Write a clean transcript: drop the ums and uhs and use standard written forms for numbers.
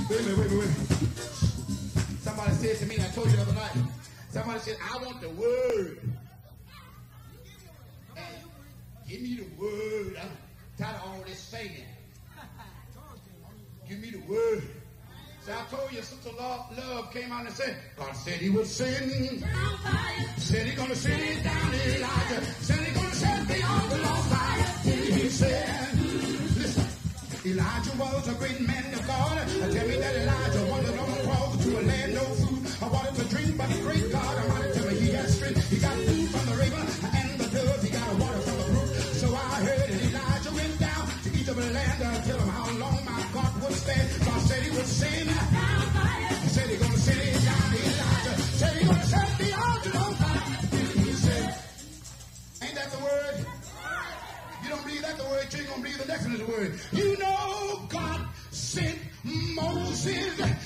Wait a minute. Somebody said to me, I told you the other night, somebody said, I want the word. And give me the word. I'm tired of all this singing. Give me the word. So I told you, Sister Love came out and said, God said he would send. Said he gonna send it down Elijah. Said he gonna set the altar on fire. He said, listen, Elijah was a great man of God. Tell me that Elijah wandered on the cross to a land no food. I wanted to drink, but the great God Almighty tell me he got strength. He got food from the raven and the dove. He got water from the brook. So I heard that Elijah went down to Egypt land to tell him how long my God would stand. God said he would send. He said he's gonna send it down Elijah. Said he's gonna set the altar on fire. He said, ain't that the word? You don't believe that the word, you ain't gonna believe the next one is the word. You know God sent Moses